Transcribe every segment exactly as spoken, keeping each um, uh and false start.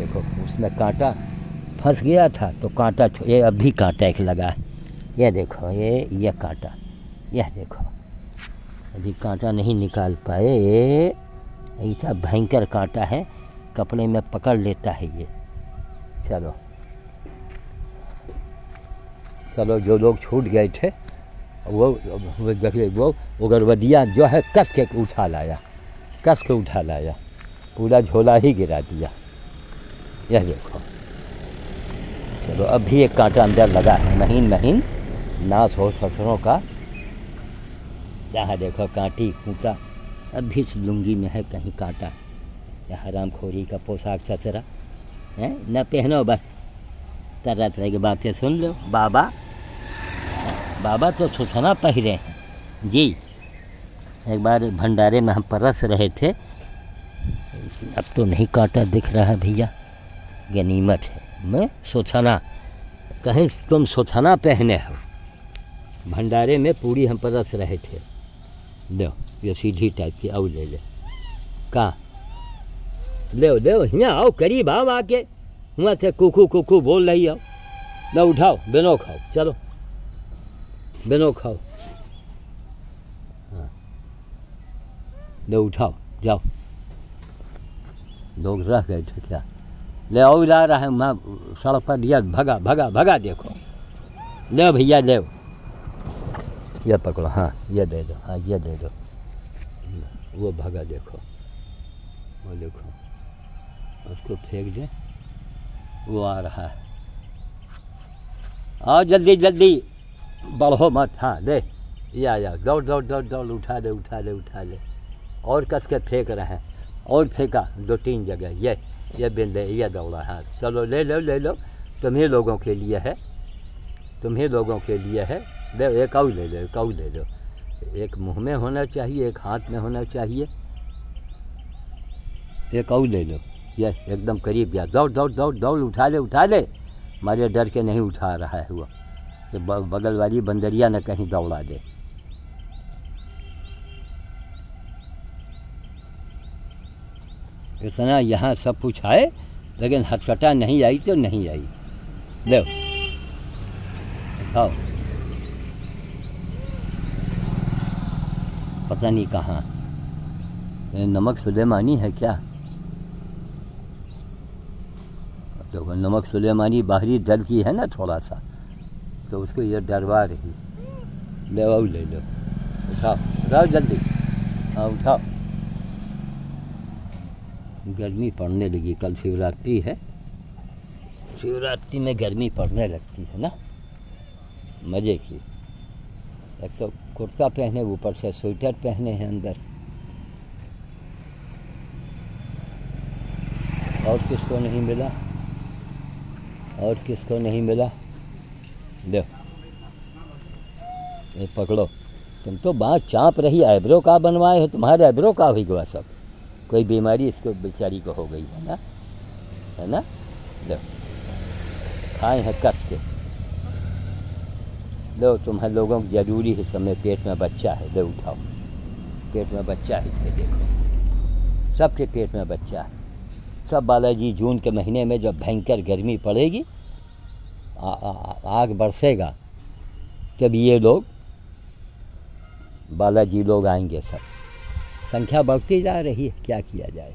देखो उसमें कांटा फंस गया था तो कांटा, ये अभी कांटा एक लगा है, ये देखो, ये ये कांटा, यह देखो अभी कांटा नहीं निकाल पाए, ये ऐसा भयंकर कांटा है, कपड़े में पकड़ लेता है ये। चलो चलो, जो लोग छूट गए थे वो वो देखिए, वो उगरवदिया जो है कस के उठा लाया, कस के उठा लाया, पूरा झोला ही गिरा दिया। यह देखो, चलो अब भी एक कांटा अंदर लगा है, महीन महीन नाश हो ससुरों का। यहाँ देखो कांटी खूंटा, अब भी लुंगी में है कहीं कांटा। यह हरामखोरी का पोशाक ससुरा है, न पहनो बस, तरह तरह की बातें सुन लो। बाबा बाबा तो सुथना पहरे हैं जी। एक बार भंडारे में हम परस रहे थे, अब तो नहीं कांटा दिख रहा भैया, गनीमत है। मैं सुथना, कहीं तुम सुथना पहने हो, भंडारे में पूरी हम परस रहे थे। लो ये सीधी टाइप की, आओ ले ले, कहाँ ले ले, यहाँ आओ, करीब आओ, आके वहाँ से कुकू कुकू बोल रही हो। लो उठाओ, बिनो खाओ, चलो बिनो खाओ, हाँ लो उठाओ, जाओ। लोग रह गए थे क्या? ले आओ, ला रहा है वहाँ सड़क पर दिया, भगा भगा भगा, देखो ले भैया ले, ये पकड़ो, हाँ ये दे दो, हाँ ये दे दो, वो भगा, देखो वो देखो, उसको फेंक दे, वो आ रहा है। आओ जल्दी जल्दी, बढ़ो मत, हाँ ले, ये आया, दौड़ दौड़ दौड़ दौड़, उठा ले उठा ले उठा ले, और कस के फेंक रहे हैं, और फेंका दो तीन जगह, ये ये बिंदे, ये दौड़ा, हाँ चलो ले लो ले लो, तुम्हें लोगों के लिए है, तुम्हें लोगों के लिए है। ले एक और ले लो, एक और ले लो, एक मुंह में होना चाहिए, एक हाथ में होना चाहिए, एक और ले लो, ये एकदम करीब गया, दौड़ दौड़ दौड़ दौड़, उठा ले उठा ले, हमारे डर के नहीं उठा रहा है वो, कि बगल वाली बंदरिया न कहीं दौड़ा दे। इतना यहाँ सब कुछ आए, लेकिन हथकटा नहीं आई तो नहीं आई। लो खाओ, पता नहीं कहाँ, नमक सुलेमानी है क्या? तो नमक सुलेमानी बाहरी दल की है ना थोड़ा सा, तो उसको ये डरवा रही। ले आओ ले लो, उठाओ उठाओ जल्दी, हाँ उठाओ। गर्मी पड़ने लगी, कल शिवरात्रि है, शिवरात्रि में गर्मी पड़ने लगती है ना, मज़े की। एक तो कुर्ता पहने, ऊपर से स्वेटर पहने हैं अंदर, और किसको नहीं मिला, और किसको नहीं मिला। लो ये पकड़ो, तुम तो बात चाँप रही, आईब्रो का बनवाए हो, तुम्हारे आईब्रो का हुई गया सब, कोई बीमारी इसको बेचारी को हो गई है ना, है ना। लो खाए हैं कस के, लो तुम्हारे लोगों को जरूरी है, समय पेट में बच्चा है, लो उठाओ, पेट में बच्चा है, इसके देखो, सबके पेट में बच्चा है, सब बालाजी। जून के महीने में जब भयंकर गर्मी पड़ेगी, आ, आ, आग बरसेगा, तब ये लोग बालाजी लोग आएंगे, सब संख्या बढ़ती जा रही है, क्या किया जाए।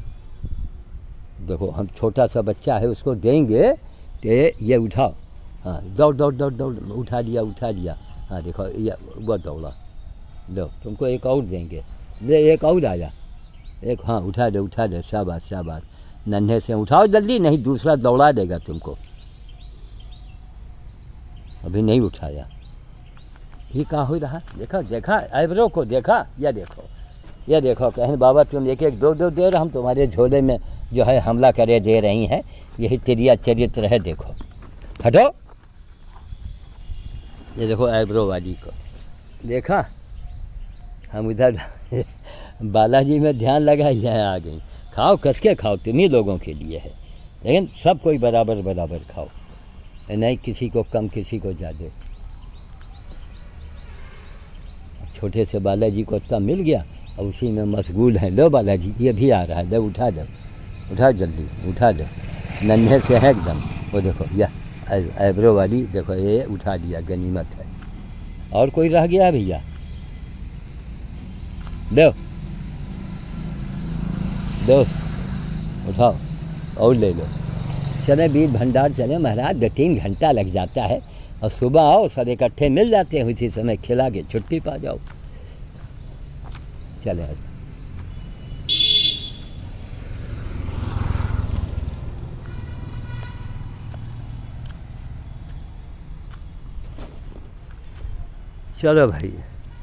देखो हम छोटा सा बच्चा है, उसको देंगे तो ये उठाओ, हाँ दौड़ दौड़ दौड़ दौड़, उठा लिया उठा लिया, हाँ देखो ये वो दौड़ा। लो तुमको एक और देंगे, ले एक और आया, एक, हाँ उठा दे उठा दे, शाबाश शाबाश, नन्हे से उठाओ जल्दी, नहीं दूसरा दौड़ा देगा तुमको। अभी नहीं उठाया, ये कहाँ हो रहा, देखा देखा आईब्रो को, देखा, यह देखो ये देखो, कहें बाबा तुम एक एक दो दो दे रहे, हम तुम्हारे झोले में जो है हमला करे दे रही हैं, यही तेरिया चरित्र है। देखो हटो, ये देखो आईब्रो वाली को, देखा हम उधर बालाजी में ध्यान लगाई है, आ गई। खाओ कस के खाओ, तुम्ही लोगों के लिए है, लेकिन सब कोई बराबर बराबर खाओ, नहीं किसी को कम किसी को ज़्यादा। छोटे से बालाजी को इतना मिल गया और उसी में मशगूल हैं। लो बालाजी ये भी आ रहा है, दो उठा दो, उठा जल्दी उठा दो। नन्हे से है एकदम। वो देखो यह आईब्रो वाली देखो, ये उठा दिया, गनीमत है। और कोई रह गया भैया? दो दो उठाओ और ले लो। चले बीज भंडार चले महाराज, दो तीन घंटा लग जाता है, और सुबह आओ सब इकट्ठे मिल जाते हैं, उसी समय खिला के छुट्टी पा जाओ। चले आज चलो भाई।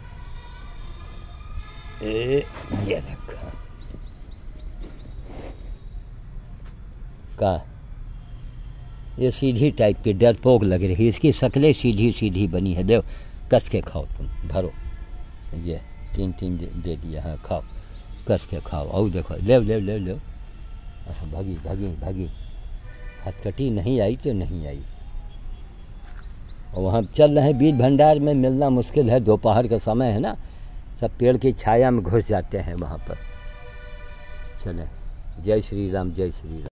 ए ये रखा का, ये सीधी टाइप की डरपोक लग रही है, इसकी शक्लें सीधी सीधी बनी है। दो कस के खाओ, तुम भरो, ये तीन तीन दे, दे दिया। हाँ खाओ, कस के खाओ। और देखो, ले ले ले ले भागी भागी भागी। हथकटी नहीं आई तो नहीं आई। और वहाँ चल रहे हैं बीज भंडार में, मिलना मुश्किल है, दोपहर का समय है ना, सब पेड़ की छाया में घुस जाते हैं वहाँ पर। चलें, जय श्री राम, जय श्री राम।